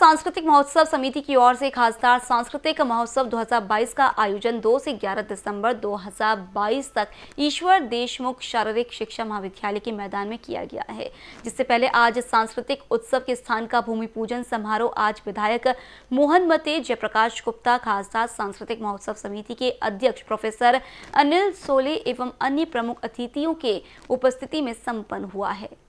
सांस्कृतिक महोत्सव समिति की ओर से खासदार सांस्कृतिक महोत्सव 2022 का आयोजन 2 से 11 दिसंबर 2022 तक ईश्वर देशमुख शारीरिक शिक्षा महाविद्यालय के मैदान में किया गया है। जिससे पहले आज सांस्कृतिक उत्सव के स्थान का भूमि पूजन समारोह आज विधायक मोहन मते, जयप्रकाश गुप्ता, खासदार सांस्कृतिक महोत्सव समिति के अध्यक्ष प्रोफेसर अनिल सोले एवं अन्य प्रमुख अतिथियों के उपस्थिति में संपन्न हुआ है।